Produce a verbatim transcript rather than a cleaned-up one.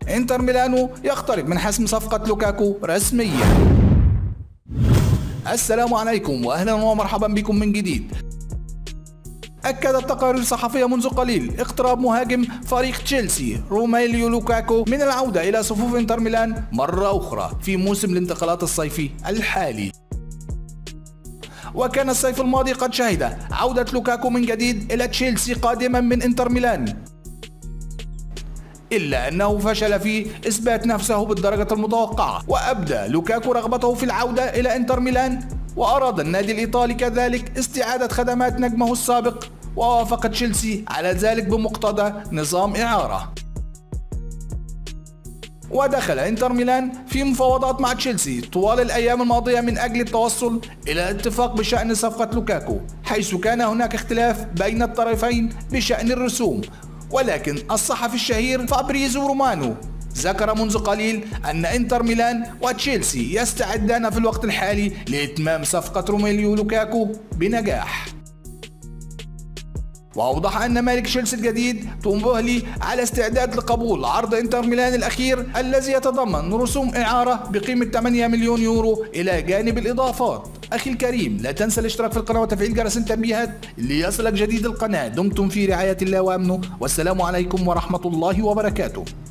انتر ميلانو يقترب من حسم صفقة لوكاكو رسميا. السلام عليكم واهلا ومرحبا بكم من جديد. أكدت تقارير صحفية منذ قليل اقتراب مهاجم فريق تشيلسي روميليو لوكاكو من العودة إلى صفوف انتر ميلان مرة أخرى في موسم الانتقالات الصيفي الحالي. وكان الصيف الماضي قد شهد عودة لوكاكو من جديد إلى تشيلسي قادما من انتر ميلان، إلا أنه فشل في إثبات نفسه بالدرجة المتوقعة، وأبدى لوكاكو رغبته في العودة إلى انتر ميلان، وأراد النادي الإيطالي كذلك استعادة خدمات نجمه السابق، ووافق تشيلسي على ذلك بمقتضى نظام إعارة. ودخل انتر ميلان في مفاوضات مع تشيلسي طوال الأيام الماضية من أجل التوصل إلى اتفاق بشأن صفقة لوكاكو، حيث كان هناك اختلاف بين الطرفين بشأن الرسوم. ولكن الصحفي الشهير فابريزو رومانو ذكر منذ قليل أن انتر ميلان وتشيلسي يستعدان في الوقت الحالي لإتمام صفقة روميليو لوكاكو بنجاح. وأوضح أن مالك تشيلسي الجديد توم بوهلي على استعداد لقبول عرض انتر ميلان الأخير الذي يتضمن رسوم إعارة بقيمة ثمانية مليون يورو إلى جانب الإضافات. أخي الكريم، لا تنسى الاشتراك في القناة وتفعيل جرس التنبيهات ليصلك جديد القناة. دمتم في رعاية الله وأمنه، والسلام عليكم ورحمة الله وبركاته.